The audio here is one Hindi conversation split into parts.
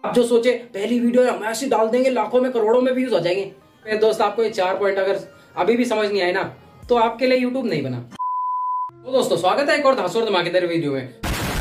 आप जो सोचे पहली वीडियो हम ऐसी डाल देंगे लाखों में करोड़ों में व्यूज हो जाएंगे, मेरे दोस्त आपको ये 4 पॉइंट अगर अभी भी समझ नहीं आए ना तो आपके लिए यूट्यूब नहीं बना। तो दोस्तों स्वागत है एक और धांसू और धमाकेदार वीडियो में।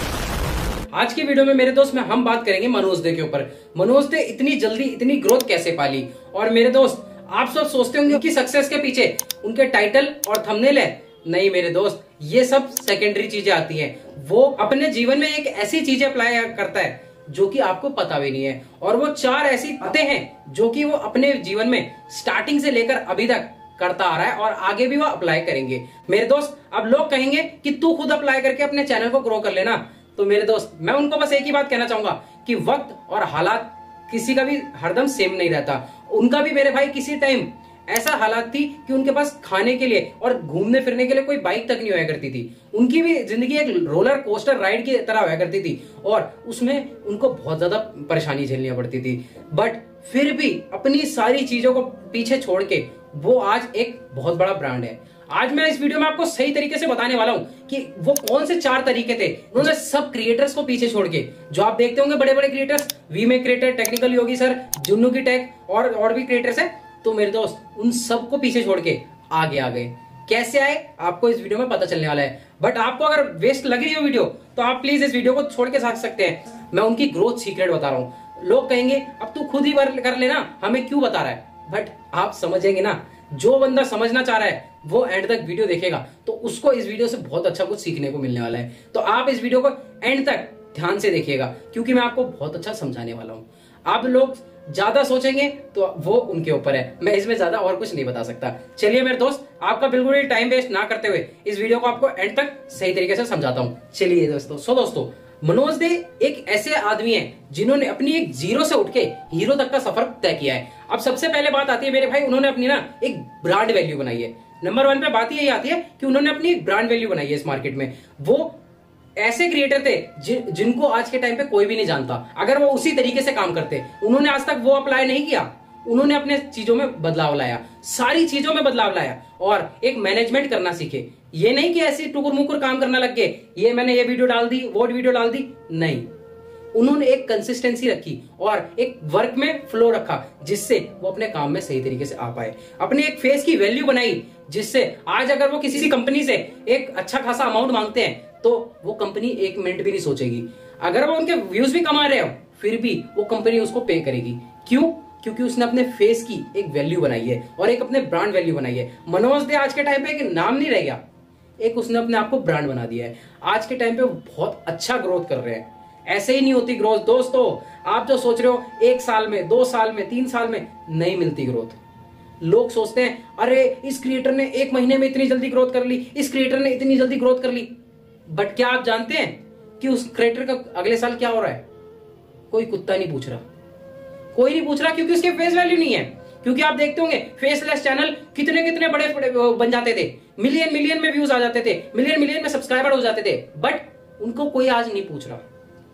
आज की वीडियो में मेरे दोस्त में हम बात करेंगे मनोज दे के ऊपर। मनोज दे इतनी जल्दी इतनी ग्रोथ कैसे पाली। और मेरे दोस्त आप सब सोचते होंगे कि सक्सेस के पीछे उनके टाइटल और थंबनेल है। नहीं मेरे दोस्त, ये सब सेकेंडरी चीजें आती हैं। वो अपने जीवन में एक ऐसी चीजें अप्लाई करता है जो कि आपको पता भी नहीं है, और वो 4 ऐसी बातें हैं जो कि वो अपने जीवन में स्टार्टिंग से लेकर अभी तक करता आ रहा है और आगे भी वो अप्लाई करेंगे। मेरे दोस्त अब लोग कहेंगे कि तू खुद अप्लाई करके अपने चैनल को ग्रो कर लेना, तो मेरे दोस्त मैं उनको बस एक ही बात कहना चाहूंगा कि वक्त और हालात किसी का भी हरदम सेम नहीं रहता। उनका भी मेरे भाई किसी टाइम ऐसा हालात थी कि उनके पास खाने के लिए और घूमने फिरने के लिए कोई बाइक तक नहीं हुआ करती थी। उनकी भी जिंदगी एक रोलर कोस्टर राइड की तरह हुआ करती थी और उसमें उनको बहुत ज्यादा परेशानी झेलनी पड़ती थी। बट फिर भी अपनी सारी चीजों को पीछे छोड़ के वो आज एक बहुत बड़ा ब्रांड है। आज मैं इस वीडियो में आपको सही तरीके से बताने वाला हूं कि वो कौन से 4 तरीके थे। उन्होंने सब क्रिएटर्स को पीछे छोड़ के, जो आप देखते होंगे बड़े बड़े क्रिएटर्स, वीमे क्रिएटर, टेक्निकल योगी सर, जुन्नू की टेक और भी क्रिएटर्स है, तो मेरे दोस्त उन सबको पीछे छोड़ के आगे आ गए। कैसे आए आपको इस वीडियो में पता चलने वाला है। बट आपको अगर वेस्ट लग रही हो वीडियो तो आप प्लीज इस वीडियो को छोड़ के सकते हैं। मैं उनकी ग्रोथ सीक्रेट बता रहा हूं। लोग कहेंगे अब तू खुद ही कर लेना, हमें क्यों बता रहा है। बट आप समझेंगे ना, जो बंदा समझना चाह रहा है वो एंड तक वीडियो देखेगा तो उसको इस वीडियो से बहुत अच्छा कुछ सीखने को मिलने वाला है। तो आप इस वीडियो को एंड तक ध्यान से देखिएगा क्योंकि मैं आपको बहुत अच्छा समझाने वाला हूं। आप लोग ज्यादा सोचेंगे तो वो उनके ऊपर है, मैं इसमें ज्यादा और कुछ नहीं बता सकता। चलिए मेरे दोस्त, आपका बिल्कुल ही टाइम वेस्ट ना करते हुए इस वीडियो को आपको एंड तक सही तरीके से समझाता हूं। चलिए दोस्तों मनोज दे एक ऐसे आदमी है जिन्होंने अपनी एक जीरो से उठ के हीरो तक का सफर तय किया है। अब सबसे पहले बात आती है मेरे भाई, उन्होंने अपनी ना एक ब्रांड वैल्यू बनाई है। नंबर 1 पे बात यही आती है कि उन्होंने अपनी एक ब्रांड वैल्यू बनाई है इस मार्केट में। वो ऐसे क्रिएटर थे जिनको आज के टाइम पे कोई भी नहीं जानता। अगर वो उसी तरीके से काम करते, उन्होंने आज तक वो अप्लाई नहीं किया। उन्होंने अपने चीजों में बदलाव लाया, सारी चीजों में बदलाव लाया और एक मैनेजमेंट करना सीखे। ये नहीं कि ऐसे टुकुर मुकुर काम करना लग गए, ये मैंने ये वीडियो डाल दी वो वीडियो डाल दी, नहीं। उन्होंने एक कंसिस्टेंसी रखी और एक वर्क में फ्लो रखा जिससे वो अपने काम में सही तरीके से आ पाए। अपने एक फेस की वैल्यू बनाई जिससे आज अगर वो किसी कंपनी से एक अच्छा खासा अमाउंट मांगते हैं तो वो कंपनी 1 मिनट भी नहीं सोचेगी। अगर वो उनके व्यूज भी कमा रहे हो फिर भी वो कंपनी उसको पे करेगी। क्यों? क्योंकि उसने अपने फेस की एक वैल्यू बनाई है और एक अपने ब्रांड वैल्यू बनाई है। मनोज दे आज के टाइम पे एक नाम नहीं रह गया, एक उसने अपने आप को ब्रांड बना दिया है। आज के टाइम पे वो बहुत अच्छा ग्रोथ कर रहे हैं। ऐसे ही नहीं होती ग्रोथ दोस्तों। आप जो सोच रहे हो 1 साल में, 2 साल में, 3 साल में नहीं मिलती ग्रोथ। लोग सोचते हैं अरे इस क्रिएटर ने 1 महीने में इतनी जल्दी ग्रोथ कर ली, इस क्रिएटर ने इतनी जल्दी ग्रोथ कर ली। बट क्या आप जानते हैं कि उस क्रिएटर का अगले साल क्या हो रहा है? कोई कुत्ता नहीं पूछ रहा, कोई नहीं पूछ रहा, क्योंकि उसके फेस वैल्यू नहीं है। क्योंकि आप देखते होंगे फेसलेस चैनल कितने कितने बड़े बन जाते थे, मिलियन में व्यूज आ जाते थे, मिलियन में सब्सक्राइबर हो जाते थे, बट उनको कोई आज नहीं पूछ रहा।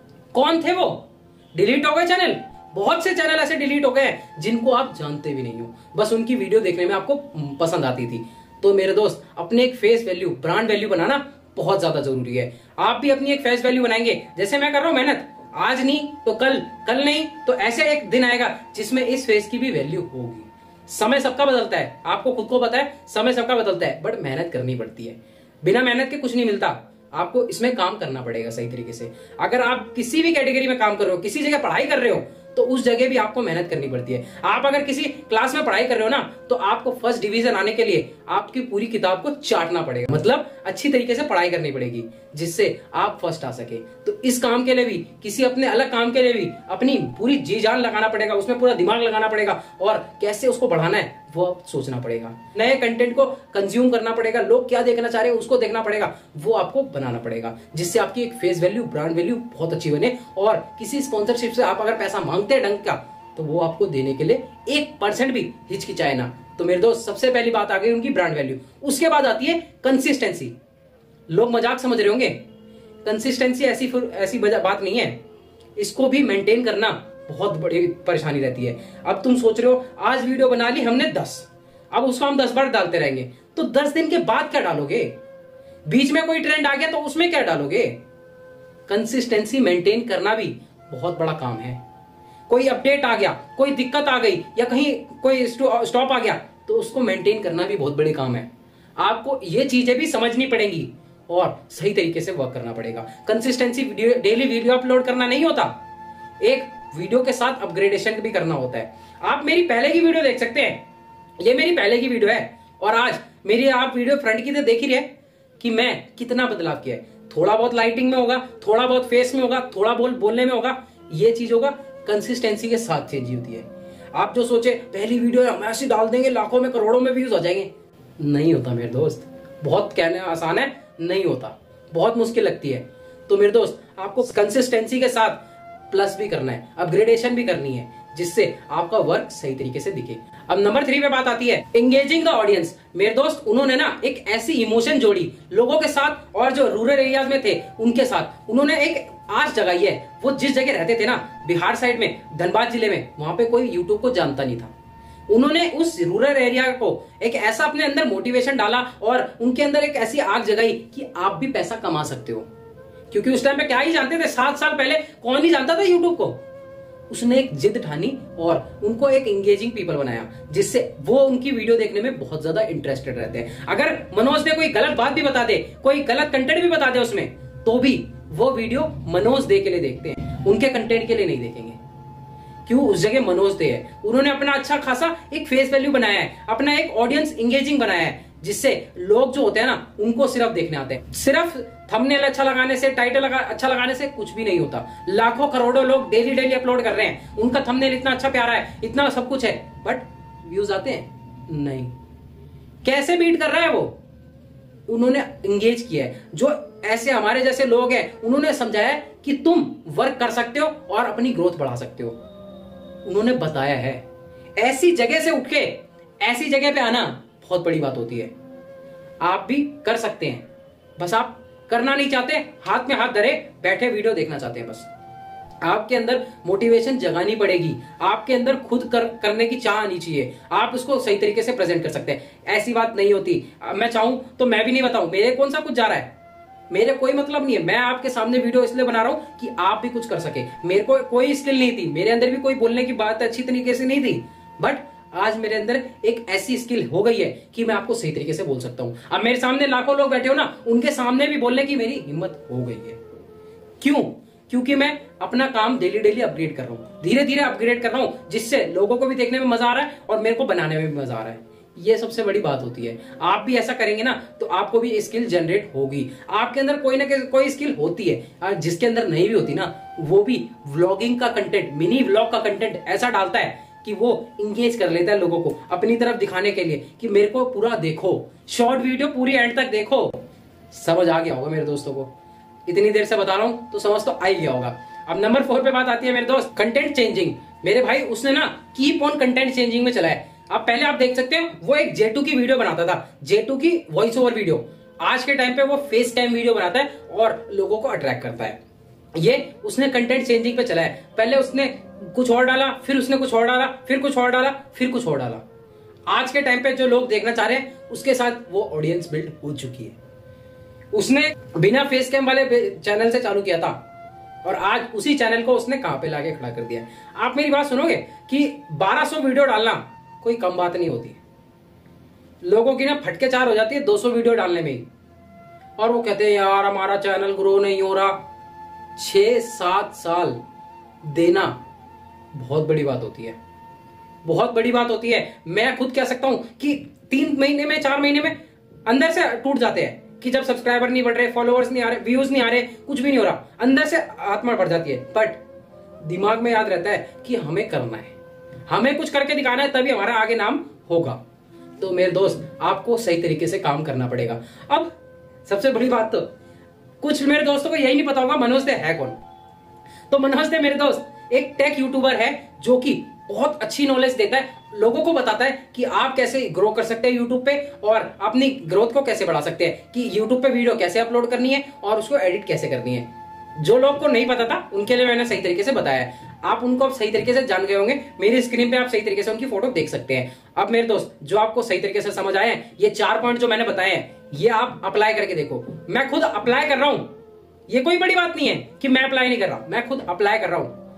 कौन थे वो? डिलीट हो गए चैनल। बहुत से चैनल ऐसे डिलीट हो गए जिनको आप जानते भी नहीं हो, बस उनकी वीडियो देखने में आपको पसंद आती थी। तो मेरे दोस्त अपने एक फेस वैल्यू, ब्रांड वैल्यू बनाना बहुत ज्यादा जरूरी है। आप भी अपनी एक फेस वैल्यू बनाएंगे, जैसे मैं कर रहा हूं मेहनत, आज नहीं तो कल नहीं तो ऐसे एक दिन आएगा जिसमें इस फेस की भी वैल्यू होगी। समय सबका बदलता है, आपको खुद को पता है, समय सबका बदलता है, बट मेहनत करनी पड़ती है। बिना मेहनत के कुछ नहीं मिलता, आपको इसमें काम करना पड़ेगा सही तरीके से। अगर आप किसी भी कैटेगरी में काम कर रहे हो, किसी जगह पढ़ाई कर रहे हो, तो उस जगह भी आपको मेहनत करनी पड़ती है। आप अगर किसी क्लास में पढ़ाई कर रहे हो ना, तो आपको फर्स्ट डिवीजन आने के लिए आपकी पूरी किताब को चाटना पड़ेगा, मतलब अच्छी तरीके से पढ़ाई करनी पड़ेगी जिससे आप फर्स्ट आ सके। तो इस काम के लिए भी, किसी अपने अलग काम के लिए भी अपनी पूरी जी जान लगाना पड़ेगा, उसमें पूरा दिमाग लगाना पड़ेगा और कैसे उसको बढ़ाना है वो सोचना पड़ेगा। नए कंटेंट को कंज्यूम करना पड़ेगा, लोग क्या देखना चाह रहे हैं उसको देखना पड़ेगा, वो आपको बनाना पड़ेगा जिससे आपकी एक फेस वैल्यू, ब्रांड वैल्यू बहुत अच्छी बने। और किसी स्पॉन्सरशिप से आप अगर पैसा मांगते हैं ढंग का, तो वो आपको देने के लिए 1% भी हिचकिचाए ना। तो मेरे दोस्त सबसे पहली बात आ गई उनकी ब्रांड वैल्यू। उसके बाद आती है कंसिस्टेंसी। लोग मजाक समझ रहे होंगे, कंसिस्टेंसी ऐसी बात नहीं है, इसको भी मेंटेन करना बहुत बड़ी परेशानी रहती है। अब तुम सोच रहे हो आज वीडियो बना ली हमने 10, अब उसको हम 10 बार डालते रहेंगे, तो 10 दिन के बाद क्या डालोगे? बीच में कोई ट्रेंड आ गया तो उसमें क्या डालोगे? कंसिस्टेंसी मेंटेन करना भी बहुत बड़ा काम है। कोई अपडेट आ गया, कोई दिक्कत आ गई या कहीं कोई स्टॉप आ गया, तो उसको मेंटेन करना भी बहुत बड़ी काम है। आपको ये चीजें भी समझनी पड़ेंगी और सही तरीके से वर्क करना पड़ेगा। कंसिस्टेंसी डेली वीडियो अपलोड करना नहीं होता, एक वीडियो के साथ अपग्रेडेशन भी करना होता है। आप मेरी पहले की वीडियो देख सकते हैं, ये मेरी पहले की वीडियो है और आज मेरी आप वीडियो फ्रंट की तो देख ही रहे कि मैं कितना बदलाव किया है। थोड़ा बहुत लाइटिंग में होगा, थोड़ा बहुत फेस में होगा, थोड़ा बहुत बोलने में होगा, ये चीज होगा कंसिस्टेंसी के साथ चेंज होती है। आप जो सोचे पहली वीडियो हम ऐसी डाल देंगे लाखों में करोड़ों में व्यूज आ जाएंगे, नहीं होता मेरे दोस्त। बहुत कहने आसान है, नहीं होता, बहुत मुश्किल लगती है। तो मेरे दोस्त आपको कंसिस्टेंसी के साथ प्लस भी करना है, अपग्रेडेशन भी करनी है, जिससे आपका वर्क सही तरीके से दिखे। अब नंबर 3 पे बात आती है एंगेजिंग द ऑडियंस। मेरे दोस्त उन्होंने ना एक ऐसी इमोशन जोड़ी लोगों के साथ और जो रूरल एरियाज में थे उनके साथ, उन्होंने एक आस जगाई है। वो जिस जगह रहते थे ना, बिहार साइड में, धनबाद जिले में, वहां पे कोई यूट्यूब को जानता नहीं था। उन्होंने उस रूरल एरिया को एक ऐसा अपने अंदर मोटिवेशन डाला और उनके अंदर एक ऐसी आग जगाई कि आप भी पैसा कमा सकते हो। क्योंकि उस टाइम पे क्या ही जानते थे, 7 साल पहले कौन ही जानता था यूट्यूब को। उसने एक जिद ठानी और उनको एक एंगेजिंग पीपल बनाया, जिससे वो उनकी वीडियो देखने में बहुत ज्यादा इंटरेस्टेड रहते हैं। अगर मनोज ने कोई गलत बात भी बता दे, कोई गलत कंटेंट भी बता दे उसमें, तो भी वो वीडियो मनोज दे के लिए देखते हैं, उनके कंटेंट के लिए नहीं देखेंगे। क्यों? उस जगह मनोज दे है, उन्होंने अपना अच्छा खासा एक फेस वैल्यू बनाया है, अपना एक ऑडियंस एंगेजिंग बनाया है, जिससे लोग जो होते हैं ना उनको सिर्फ देखने आते हैं। सिर्फ थंबनेल अच्छा लगाने से, टाइटल अच्छा लगाने से कुछ भी नहीं होता। लाखों करोड़ों लोग डेली अपलोड कर रहे हैं, उनका थंबनेल इतना अच्छा प्यारा है, इतना सब कुछ है, बट व्यूज आते हैं नहीं। कैसे बीट कर रहा है वो? उन्होंने एंगेज किया है। जो ऐसे हमारे जैसे लोग हैं, उन्होंने समझाया कि तुम वर्क कर सकते हो और अपनी ग्रोथ बढ़ा सकते हो। उन्होंने बताया है। ऐसी जगह से उठ के ऐसी जगह पे आना बहुत बड़ी बात होती है। आप भी कर सकते हैं, बस आप करना नहीं चाहते, हाथ में हाथ धरे बैठे वीडियो देखना चाहते हैं। बस आपके अंदर मोटिवेशन जगानी पड़ेगी, आपके अंदर खुद करने की चाह आनी चाहिए, आप उसको सही तरीके से प्रेजेंट कर सकते हैं। ऐसी बात नहीं होती मैं चाहूं तो मैं भी नहीं बताऊं, मेरे कौन सा कुछ जा रहा है, मेरे कोई मतलब नहीं है। मैं आपके सामने वीडियो इसलिए बना रहा हूं कि आप भी कुछ कर सके। मेरे को कोई स्किल नहीं थी, मेरे अंदर भी कोई बोलने की बात अच्छी तरीके से नहीं थी, बट आज मेरे अंदर एक ऐसी स्किल हो गई है कि मैं आपको सही तरीके से बोल सकता हूं। अब मेरे सामने लाखों लोग बैठे हो ना, उनके सामने भी बोलने की मेरी हिम्मत हो गई है। क्यों? क्योंकि मैं अपना काम डेली अपग्रेड कर रहा हूं, धीरे अपग्रेड कर रहा हूं, जिससे लोगों को भी देखने में मजा आ रहा है और मेरे को बनाने में भी मजा आ रहा है। ये सबसे बड़ी बात होती है। आप भी ऐसा करेंगे ना तो आपको भी स्किल जनरेट होगी। आपके अंदर कोई ना कोई स्किल होती है, जिसके अंदर नहीं भी होती ना, वो भी व्लॉगिंग का कंटेंट, मिनी व्लॉग का कंटेंट ऐसा डालता है कि वो इंगेज कर लेता है लोगों को अपनी तरफ दिखाने के लिए कि मेरे को पूरा देखो, शॉर्ट वीडियो पूरी एंड तक देखो। समझ आ गया होगा मेरे दोस्तों को, इतनी देर से बता रहा हूं तो समझ तो आ ही गया होगा। अब नंबर 4 पे बात आती है मेरे दोस्त कंटेंट चेंजिंग। मेरे भाई उसने ना कीप ऑन कंटेंट चेंजिंग में चला है। अब पहले आप देख सकते हो वो एक J2 की वीडियो बनाता था, J2 की वॉइस ओवर वीडियो। आज के टाइम पे वो फेस कैम वीडियो बनाता है और लोगों को अट्रैक्ट करता है। ये उसने कंटेंट चेंजिंग पे चला है। पहले उसने कुछ और डाला, फिर उसने कुछ और डाला, फिर कुछ और डाला, फिर कुछ और डाला। आज के टाइम पे जो लोग देखना चाह रहे हैं उसके साथ वो ऑडियंस बिल्ड हो चुकी है। उसने बिना फेस कैम वाले चैनल से चालू किया था और आज उसी चैनल को उसने कहां पे लाके खड़ा कर दिया। आप मेरी बात सुनोगे कि 1200 वीडियो डालना कोई कम बात नहीं होती। लोगों की ना फटके चार हो जाती है 200 वीडियो डालने में ही, और वो कहते हैं यार हमारा चैनल ग्रो नहीं हो रहा। 6-7 साल देना बहुत बड़ी बात होती है, बहुत बड़ी बात होती है। मैं खुद कह सकता हूं कि 3 महीने में, 4 महीने में अंदर से टूट जाते हैं कि जब सब्सक्राइबर नहीं बढ़ रहे, फॉलोअर्स नहीं आ रहे, व्यूज नहीं आ रहे, कुछ भी नहीं हो रहा, अंदर से आत्मा बढ़ जाती है। बट दिमाग में याद रहता है कि हमें करना है, हमें कुछ करके दिखाना है, तभी हमारा आगे नाम होगा। तो मेरे दोस्त आपको सही तरीके से काम करना पड़ेगा। अब सबसे बड़ी बात तो कुछ मेरे दोस्तों को यही नहीं पता होगा मनोज दे है कौन। तो मनोज दे मेरे दोस्त एक टेक यूट्यूबर है जो कि बहुत अच्छी नॉलेज देता है, लोगों को बताता है कि आप कैसे ग्रो कर सकते हैं यूट्यूब पे और अपनी ग्रोथ को कैसे बढ़ा सकते हैं, कि यूट्यूब पे वीडियो कैसे अपलोड करनी है और उसको एडिट कैसे करनी है। जो लोग को नहीं पता था उनके लिए मैंने सही तरीके से बताया है। आप उनको सही तरीके से जान गए होंगे, मेरी स्क्रीन पे आप सही तरीके से उनकी फोटो देख सकते हैं। अब मेरे दोस्त जो आपको सही तरीके से समझ आए हैं, ये 4 पॉइंट जो मैंने बताए हैं, ये आप अप्लाई करके देखो। मैं खुद अप्लाई कर रहा हूं, ये कोई बड़ी बात नहीं है कि मैं अप्लाई नहीं कर रहा, मैं खुद अप्लाई कर रहा हूं।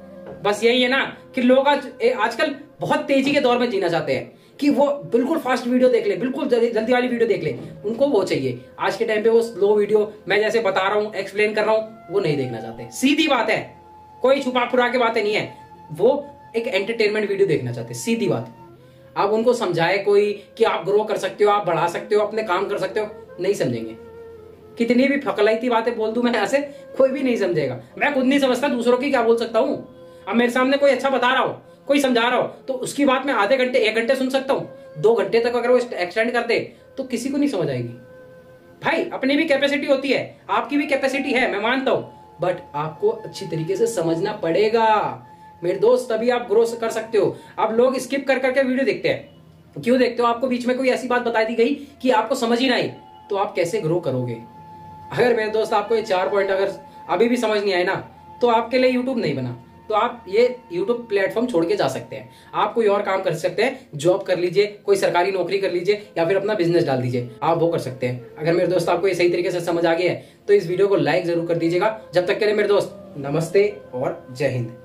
बस यही है ना कि लोग आजकल बहुत तेजी के दौर में जीना चाहते हैं कि वो बिल्कुल फास्ट वीडियो देख ले, बिल्कुल जल्दी वाली वीडियो देख ले। उनको वो चाहिए। आज के टाइम पे वो स्लो वीडियो मैं जैसे बता रहा हूँ, एक्सप्लेन कर रहा हूँ, वो नहीं देखना चाहते। सीधी बात है, कोई छुपा फुरा के बातें नहीं है। वो एक एंटरटेनमेंट वीडियो देखना चाहते हैं, सीधी बात। आप उनको समझाए कोई कि आप ग्रो कर सकते हो, आप बढ़ा सकते हो, अपने काम कर सकते हो, नहीं समझेंगे। कितनी भी फकलाइती बातें बोल दूं मैं ऐसे, कोई भी नहीं समझेगा। मैं खुद नहीं समझता, दूसरों की क्या बोल सकता हूं। अब मेरे सामने कोई अच्छा बता रहा हो, कोई समझा रहा हो, तो उसकी बात मैं आधे घंटे 1 घंटे सुन सकता हूं। 2 घंटे तक अगर वो एक्सटेंड कर दे तो किसी को नहीं समझ आएगी। भाई अपनी भी कैपेसिटी होती है, आपकी भी कैपेसिटी है, मैं मानता हूं, बट आपको अच्छी तरीके से समझना पड़ेगा मेरे दोस्त, तभी आप ग्रो कर सकते हो। अब लोग स्किप कर करके वीडियो देखते हैं। क्यों देखते हो? आपको बीच में कोई ऐसी बात बता दी गई कि आपको समझ ही ना आई, तो आप कैसे ग्रो करोगे? अगर मेरे दोस्त आपको ये 4 पॉइंट अगर अभी भी समझ नहीं आए ना, तो आपके लिए यूट्यूब नहीं बना। तो आप ये यूट्यूब प्लेटफॉर्म छोड़ के जा सकते हैं। आप कोई और काम कर सकते हैं, जॉब कर लीजिए, कोई सरकारी नौकरी कर लीजिए, या फिर अपना बिजनेस डाल दीजिए, आप वो कर सकते हैं। अगर मेरे दोस्त आपको ये सही तरीके से समझ आ गया है तो इस वीडियो को लाइक जरूर कर दीजिएगा। जब तक के लिए मेरे दोस्त, नमस्ते और जय हिंद।